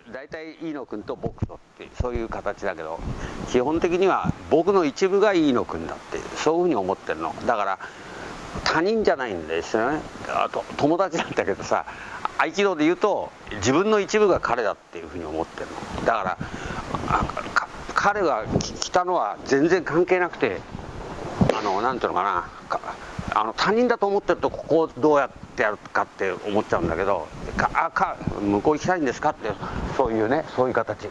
大体飯野君と僕とってそういう形だけど、基本的には僕の一部が飯野君だってそういうふうに思ってるの。だから他人じゃないんですよね。あと友達なんだけどさ、合気道で言うと自分の一部が彼だっていうふうに思ってるの。だから彼が来たのは全然関係なくて、なんていうのかな、他人だと思ってるとここをどうやってやるかって思っちゃうんだけど、向こう行きたいんですかって、そういうね、そういう形。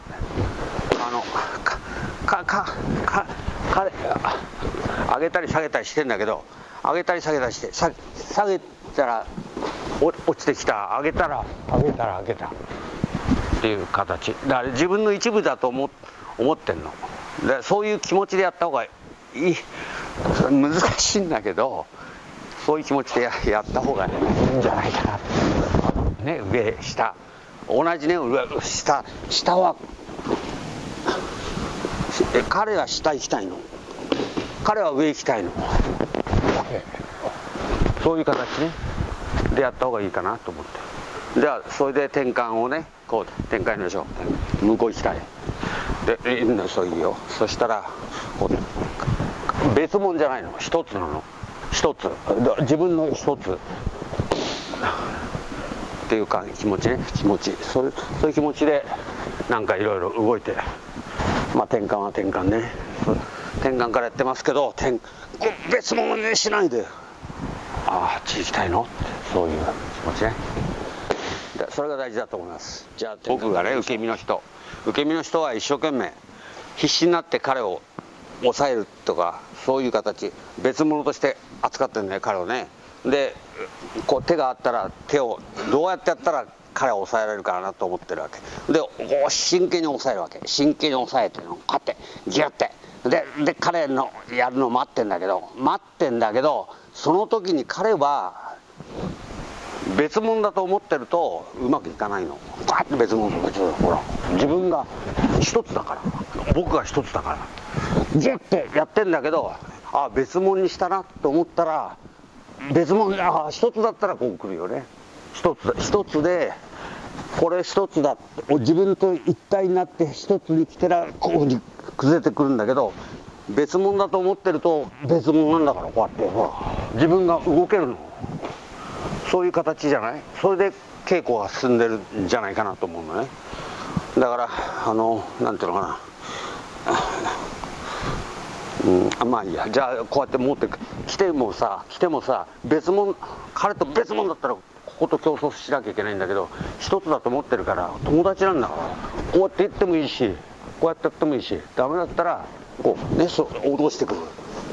彼上げたり下げたりしてんだけど、上げたり下げたりして、下げたら落ちてきた、上げたら上げたっていう形だから自分の一部だと思ってんので、そういう気持ちでやった方がいい。難しいんだけど、そういう気持ちでやった方が、ね、いいんじゃないかな、ね、上下同じね、下は彼は下行きたいの、彼は上行きたいの、そういう形ねでやった方がいいかなと思って、じゃあそれで転換をね、こう転換でしょ、向こう行きたいで、そういいよ。そしたらこう別物じゃないの、一つなの、一つ、自分の一つっていうか気持ちね、そういう気持ちでなんかいろいろ動いて、まあ転換は転換ね、転換からやってますけど、別物にしないで、あっち行きたいのって、そういう気持ちね。それが大事だと思います。じゃあ僕がね、受け身の人は一生懸命必死になって彼を抑えるとか、そういう形、別物として扱ってるね、彼をね。でこう手があったら手をどうやってやったら彼を抑えられるかなと思ってるわけで、こう真剣に抑えるわけ、真剣に抑えてこうやってギュッてで彼のやるのを待ってんだけど、その時に彼は別物だと思ってるとうまくいかないの。こうやって別物、ほら自分が一つだから、僕が一つだからギュッてやってんだけど、あ、別物にしたなと思ったら、別物、一つだったらこう来るよね。一つでこれ一つだ、自分と一体になって一つに来てらこうに崩れてくるんだけど、別物だと思ってると別物なんだから、こうやってほら自分が動けるの、そういう形じゃない。それで稽古が進んでるんじゃないかなと思うのね。だからなんていうのかな、まあいいや。じゃあこうやって持って来てもさ別物、彼と別物だったらここと競争しなきゃいけないんだけど、一つだと思ってるから友達なんだから、こうやって言ってもいいし、こうやってやってもいいし、ダメだったらこうね、脅してくる。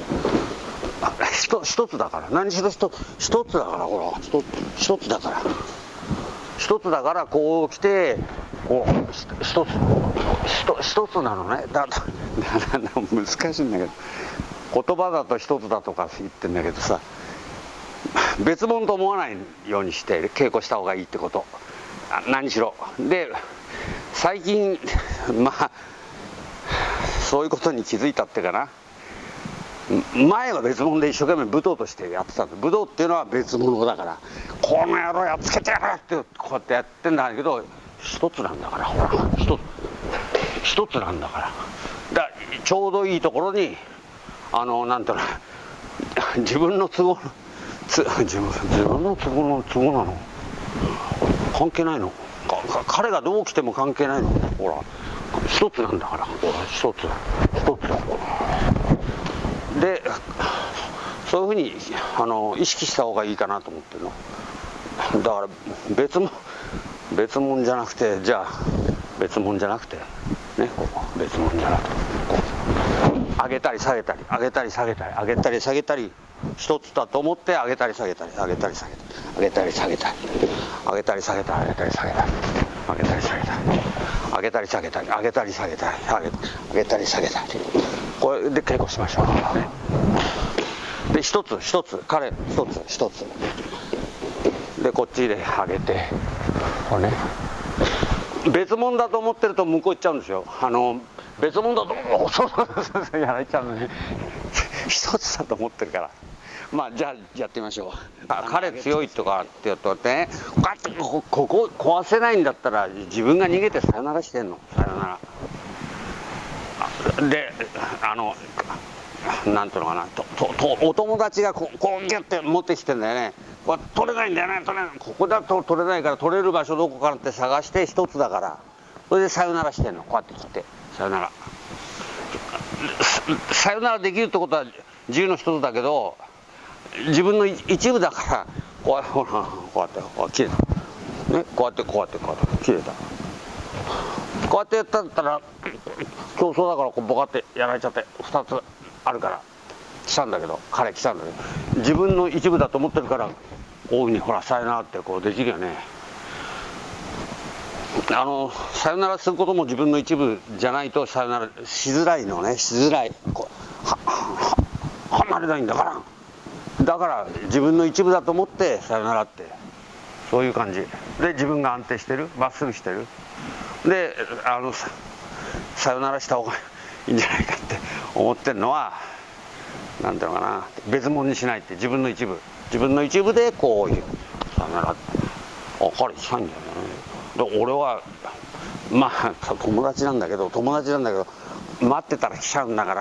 一つだから、何しろ一つだから、ほら一つだからこう来て、こう一つなのね。難しいんだけど、言葉だと一つだとか言ってんだけどさ、別物と思わないようにして稽古した方がいいってこと、何しろ。で最近まあそういうことに気づいたっていうかな。前は別物で一生懸命武道としてやってたんだ。武道っていうのは別物だから、この野郎やっつけてやるってこうやってやってんだけど、一つなんだから、ほら一つなんだから、ちょうどいいところになんていうの、自分の都合なの、関係ないの、彼がどう来ても関係ないの、ほら一つなんだから、ほら一つで、そういうふうに意識した方がいいかなと思ってるの。だから別物じゃなくて、じゃあ別物じゃなくてね、こう別物じゃなくて、こう上げたり下げたり、上げたり下げたり、上げたり下げたり、一つだと思って上げたり下げたり、上げたり下げたり、上げたり下げたり、上げたり下げたり、上げたり下げたり、上げたり下げたり、上げたり下げたり、上げたり下げたり、上げたり下げたり、これで稽古しましょうね。で一つ彼一つでこっちで上げて、これね、別物だと思ってると向こう行っちゃうんですよ。別物だとそうやられちゃうのね。一つだと思ってるから、 まあじゃあやってみましょう。彼強いとかって言うとね、こうやってここ壊せないんだったら自分が逃げてさよならしてんの。さよならで、なんていうのかな、お友達がこうギュッて持ってきてんだよね。これ取れないんだよね、取れない。ここだと取れないから、取れる場所どこからって探して一つだから、それでさよならしてんの。こうやって切ってさよなら。さよならできるってことは自由の一つだけど、自分の一部だから、こうやって切れたね。こうやって切れた。こうやってやったんだったら競争だから、こうボカってやられちゃって2つあるから来たんだけど、彼来たんだけど、自分の一部だと思ってるから、こういうふうにほらさよならってこうできるよね。さよならすることも自分の一部じゃないとさよならしづらいのね。しづらい。こう離れないんだから、だから自分の一部だと思ってさよならって、そういう感じで自分が安定してる、まっすぐしてる。でさよならした方がいいんじゃないかって思ってるのは、なんていうのかな、別物にしないって、自分の一部でこういうさよならって彼したいんだよね。で俺はまあ友達なんだけど待ってたら来ちゃうんだから、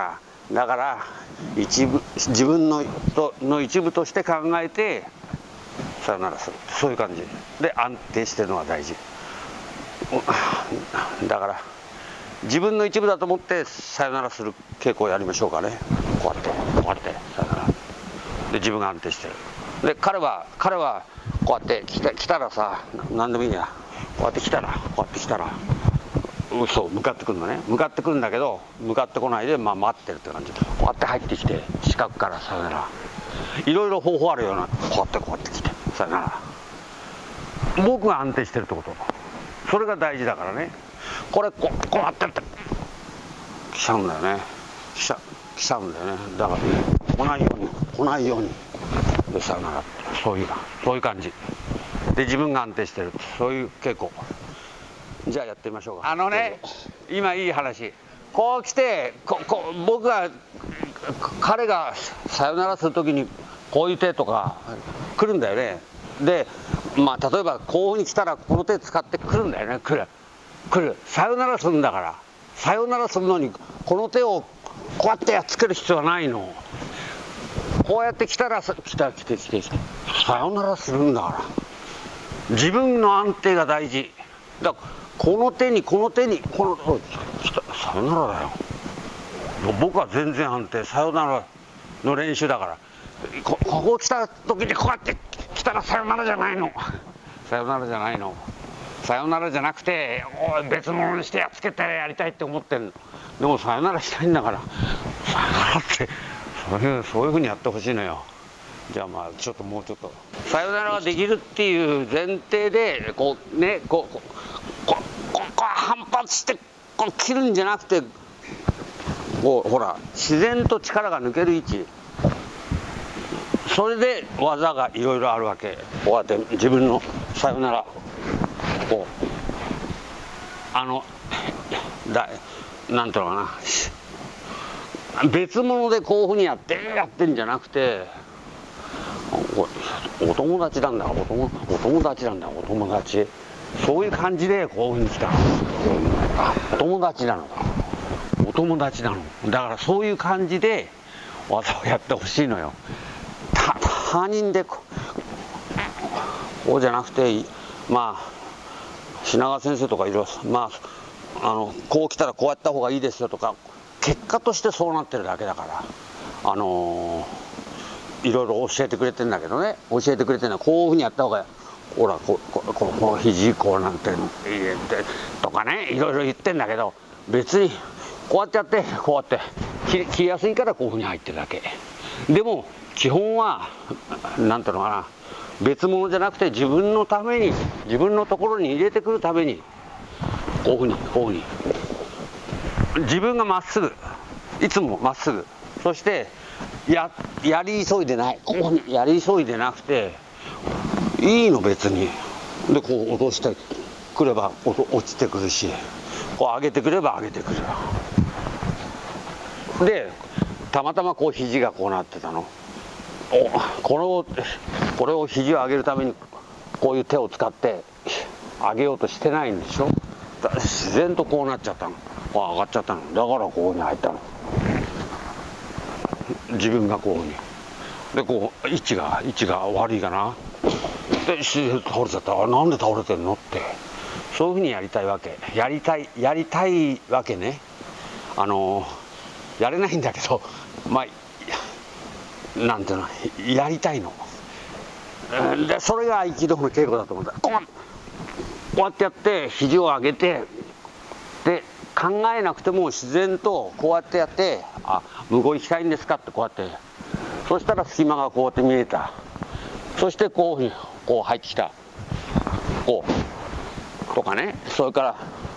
自分の一部として考えてさよならする、そういう感じで安定してるのが大事だから、自分の一部だと思ってさよならする傾向をやりましょうかね。こうやってさよならで自分が安定してる。で彼はこうやって来たらさ、何でもいいや、こうやって来たらそう向かってくるのね。向かってくるんだけど、向かってこないで、まあ、待ってるって感じ。こうやって入ってきて近くからさよなら、いろいろ方法あるような。こうやって来てさよなら、僕が安定してるってこと、それが大事だからね。こうやってって来ちゃうんだよね。来ちゃうんだよね。だから来ないようにでさよならって、そういう感じで自分が安定してる、そういう傾向。じゃあやってみましょうか。今いい話、こう来て僕が彼がさよならするときにこういう手とか来るんだよね。でまあ例えばこういうふうに来たらこの手使ってくるんだよね。来るさよならするんだから、さよならするのにこの手をこうやってやっつける必要はないの。こうやって来たら来てさよならするんだから、自分の安定が大事だから、この手にさよならだよ。僕は全然安定、さよならの練習だから、ここ来た時にこうやって来たらさよならじゃないの。さよならじゃなくて、別物にしてやっつけてやりたいって思ってるの。でもさよならしたいんだから、さよならってそういうふうにやってほしいのよ。じゃあまあもうちょっとさよならができるっていう前提で反発して切るんじゃなくて、ほら自然と力が抜ける位置、それで技がいろいろあるわけ。こうやって自分のさよならなんていうのかな、別物でこういうふうにやってんじゃなくて、お友達なんだ、そういう感じでこういうふうに来た。お友達なの。だからそういう感じで技をやってほしいのよ。他人でこうじゃなくて、まあ品川先生とかいろいろ、まあこう来たらこうやった方がいいですよとか、結果としてそうなってるだけだから、いろいろ教えてくれてるんだけどね。こういうふうにやった方が、ほらこの肘こうなんてとかね、いろいろ言ってんだけど、別にこうやってやって切りやすいからこういうふうに入ってるだけでも、基本はなんていうのかな、別物じゃなくて自分のために、自分のところに入れてくるために、こういうふうに自分がまっすぐ、いつもまっすぐ、そしてやり急いでない、こういうふうにやり急いでなくていいの、別に。でこう落としてくれば落ちてくるし、こう上げてくれば上げてくる。でたまたまこう肘がこうなってたの、 これを肘を上げるためにこういう手を使って上げようとしてないんでしょ。自然とこうなっちゃったの、上がっちゃったの。だからこうに入ったの、自分がこうに。でこう位置が悪いかなで倒れちゃった。なんで倒れてんのって、そういうふうにやりたいわけ。やりたいわけね。やれないんだけど、まあなんていうの、やりたいの。でそれが合気道の稽古だと思うんだ。こうやってやって肘を上げて、で考えなくても自然とこうやってやって、向こう行きたいんですかってこうやって、そしたら隙間がこうやって見えた。そしてこう入ってきた、こうとかね。それから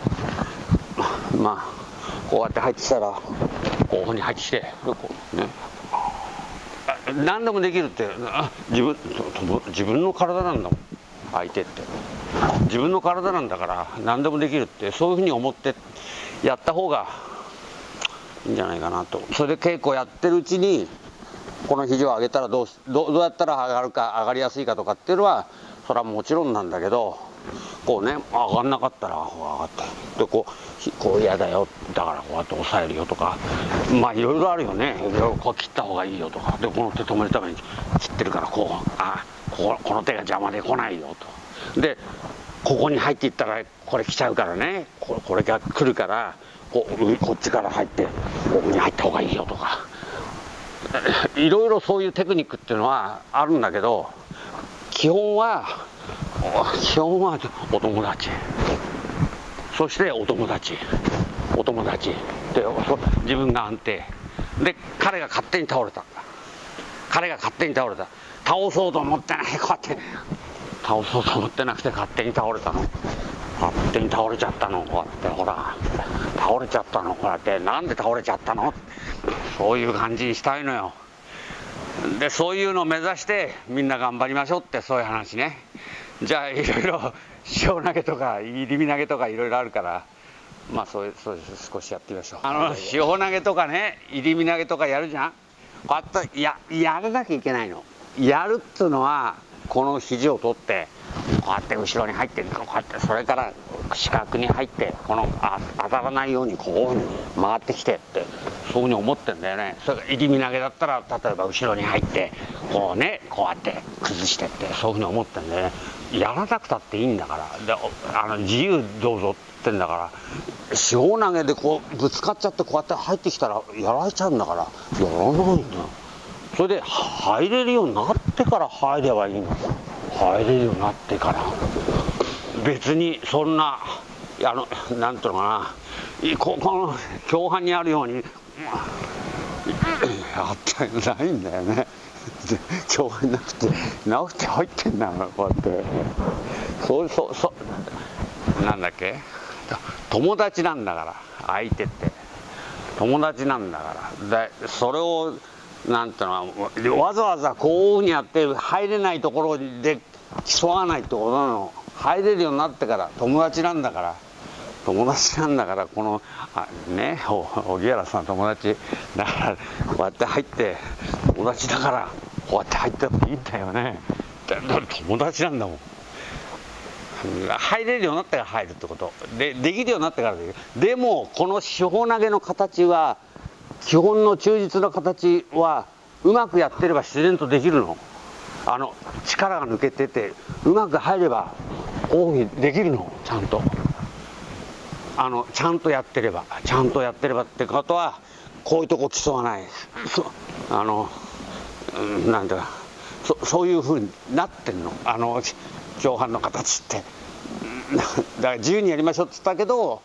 こうやって入ってきたらこうに入ってきて、こうね、何でもできるって。自分の体なんだもん、相手って自分の体なんだから何でもできるって、そういうふうに思ってやった方がいいんじゃないかなと。それで稽古やってるうちにこの肘を上げたらどうやったら上がりやすいかとかっていうのはそれはもちろんなんだけど、こうね、上がんなかったら上がって、でこう嫌だよ、だからこうやって押さえるよとか、いろいろあるよね。いろいろこう切った方がいいよとか、でこの手止めるために切ってるからこの手が邪魔で来ないよと。でここに入っていったらこれ来ちゃうからね、これが来るからこっちから入ってここに入った方がいいよとか、いろいろそういうテクニックっていうのはあるんだけど、基本はお友達、そしてお友達で自分が安定で、彼が勝手に倒れた。倒そうと思ってない、こうやって倒そうと思ってなくて勝手に倒れたの。勝手に倒れちゃったの。こうやってほら倒れちゃったの。こうやってなんで倒れちゃったの、そういう感じにしたいのよ。でそういうのを目指してみんな頑張りましょうって、そういう話ね。じゃあいろいろ塩投げとか入り身投げとかいろいろあるから、そう少しやってみましょう。塩投げとかね、入り身投げとかやるじゃん。こうやってやらなきゃいけないの。やるっつうのはこの肘を取ってこうやって後ろに入ってこうやって、それから四角に入って当たらないようにこういうふうに回ってきてって、そういうふうに思ってんだよね。それから入り身投げだったら例えば後ろに入ってこうやって崩してって、そういうふうに思ってんだよね。やらなくたっていいんだから。で自由どうぞってんだから、塩投げでこうぶつかっちゃってこうやって入ってきたらやられちゃうんだから、やらないんだよ。それで入れるようになってから入ればいいの。入れるようになってから、別にそんななんていうのかな、この共犯にあるようにやってないんだよね。共犯なくて直して入ってんだから、こうやってなんだっけ、友達なんだから、相手って友達なんだから。でそれをなんていうの、わざわざこういうふうにやって入れないところで競わないってことなの。入れるようになってから友達なんだから、この荻原さん友達だから、こうやって入って友達だからこうやって入ってもいいんだよね。だから友達なんだもん。入れるようになってから入るってことで、できるようになってからできる。でもこの四方投げの形は、基本の忠実な形はうまくやってれば自然とできるの。力が抜けててうまく入ればこういうふうにできるの。ちゃんとちゃんとやってればってことは、こういうとこ競わない。なんだかそういうふうになってんの、共犯の形って。だから自由にやりましょうって言ったけど、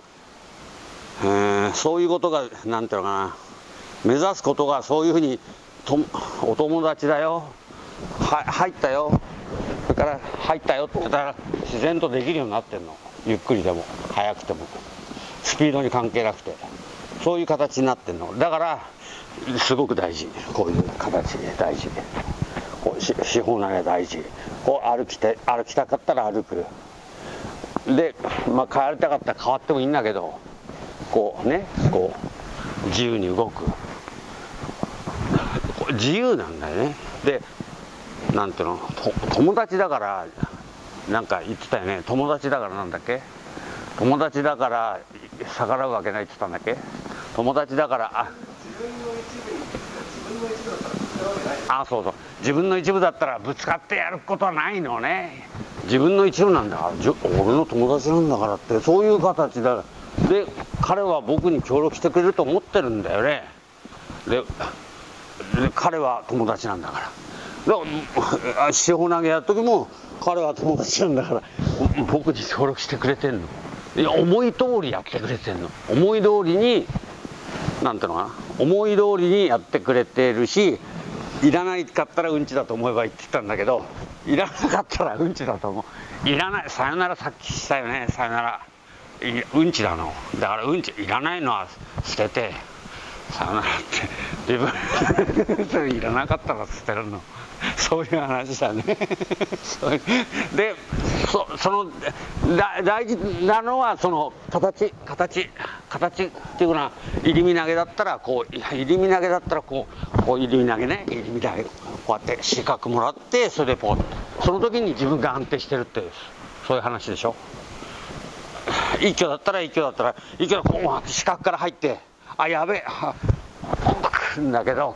そういうことがなんていうのかな、目指すことがそういうふうにお友達だよ、入ったよ、それから入ったよって言ったら自然とできるようになってんの。ゆっくりでも速くてもスピードに関係なくて、そういう形になってんの。だからすごく大事、こういう形大事、四方投げ大事。こう歩きたかったら歩くで、変わりたかったら変わってもいいんだけど、こう自由に動く、自由なんだよね。でなんていうの、友達だからなんか言ってたよね。友達だからなんだっけ、友達だから逆らうわけないって言ったんだっけ。友達だからそうそう、自分の一部だったらぶつかってやることはないのね。自分の一部なんだから、俺の友達なんだからって、そういう形で彼は僕に協力してくれると思ってるんだよね。で彼は友達なんだから。四方投げやる時も彼は友達なんだから僕に協力してくれてんの。いや、思い通りやってくれてんの。思い通りに、なんていうのかな、思い通りにやってくれてるし、いらないかったらうんちだと思えば言ってたんだけど、いらなかったらうんちだと思う。いらない、さよならさっきしたよね、さよなら。うんちだの。だからうんちいらないのは捨てて、さよならって自分いらなかったら捨てるの。そういう話だね。で、その大事なのはその形っていうのは、入身投げだったらこう、入身投げだったらこう入身投げね、入身投げこうやって四角もらって、それでポン、その時に自分が安定してるっていう、そういう話でしょ。一挙だったらこう四角から入って、やべえ、来るんだけど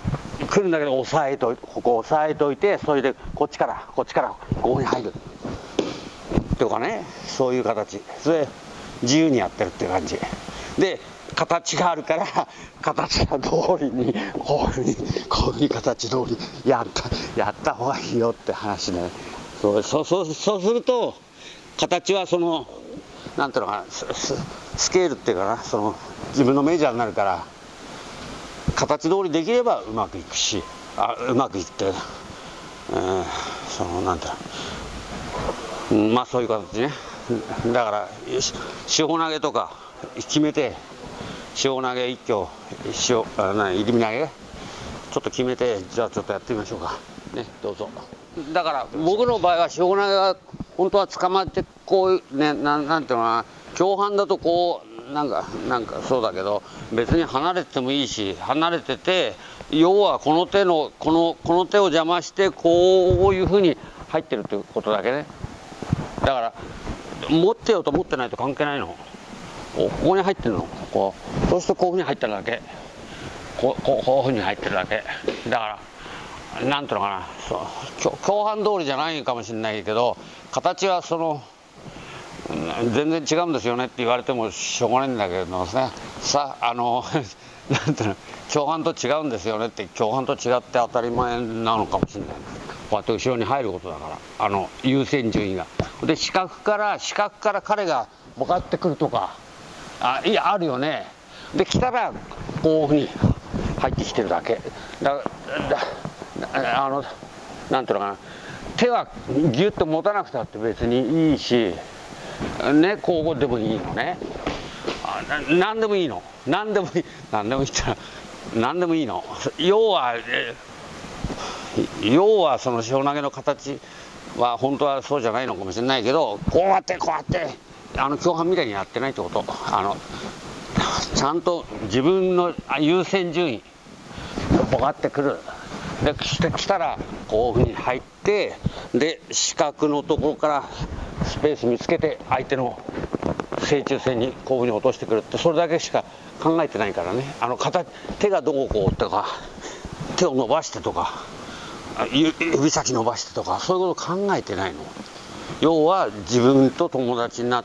ここ押さえといて、それでこっちからここに入るとかね、そういう形、それ自由にやってるっていう感じで、形があるから形が通りにこういうふうに形通りやった方がいいよって話ね。そうすると形はそのなんていうのかな、スケールっていうかな、その自分のメジャーになるから、形通りできればうまくいくし、うまくいって、そのなんていうの、まあそういう形ね。だから四方投げとか決めて、四方投げ一挙入身投げちょっと決めて、じゃあちょっとやってみましょうかね、どうぞ。だから僕の場合は四方投げは本当は捕まってこうね、なんていうのかな、共犯だとこうなんかそうだけど、別に離れててもいいし、離れてて、要はこの手を邪魔してこういうふうに入ってるということだけね。だから持ってようと持ってないと関係ないの。ここに入ってるの、そうするとこういうふうに入ってるだけ、こういうふうに入ってるだけだから、なんていうのかな、共犯通りじゃないかもしれないけど、形はその全然違うんですよねって言われてもしょうがないんだけどね。なんていうの、共犯と違うんですよねって、共犯と違って当たり前なのかもしれない。こうやって後ろに入ることだから、優先順位が。で四角から彼が向かってくるとか、あるよね。で来たらこういうふうに入ってきてるだけなんていうのかな、手はギュッと持たなくたって別にいいしね、こうでもいいのね。何でもいいの、何でもいいの。要はその四方投げの形は本当はそうじゃないのかもしれないけど、こうやって共犯みたいにやってないってこと。ちゃんと自分の優先順位ボカってくる。で来たらこういうふうに入って、で四角のところからスペース見つけて相手の正中線にこういうふうに落としてくるって、それだけしか考えてないからね。手がどうこうとか、手を伸ばしてとか、指先伸ばしてとか、そういうこと考えてないの。要は自分と友達になって、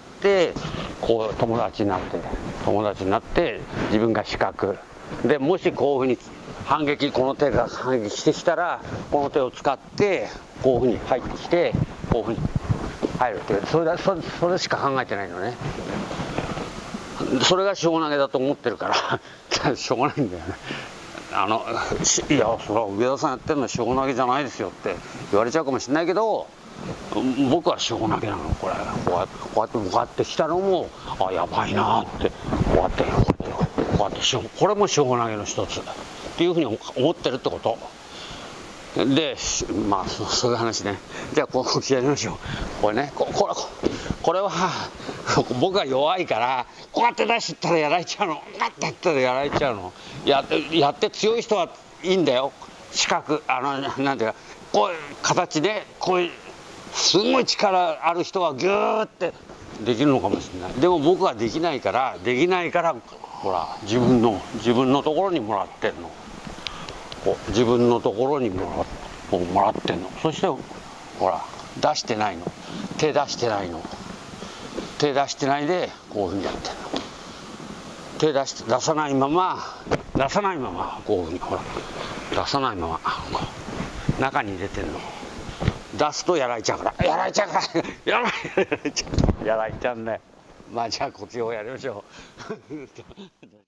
友達になって自分が四角で、もしこういうふうにこの手が反撃してきたら、この手を使ってこういうふうに入ってきて、こういうふうに入るっていう、それしか考えてないのね。それが四方投げだと思ってるからしょうがないんだよね。いや、それは上田さんやってるのは四方投げじゃないですよって言われちゃうかもしれないけど、僕は四方投げなの。こうやって向かってきたのも、やばいなって、こうやってこれも四方投げの一つっていうふうに思ってるってことで、まあそういう話ね。じゃあこうやりましょう。これね、これは僕は弱いから、こうやって出してったらやられちゃうの。やって強い人はいいんだよ。四角なんていうか、 こういう形でこういうすごい力ある人はギューってできるのかもしれない。でも僕はできないからほら自分のところにもらってんの。こう自分のところにもらってんの。そしてほら出してないの。手出してないの。手出してないでこういうふうにやってんの。手出さないままこういうふうにほら出さないまま中に入れてんの。出すとやられちゃうからやられちゃうんね。まあじゃあこっちをやりましょう。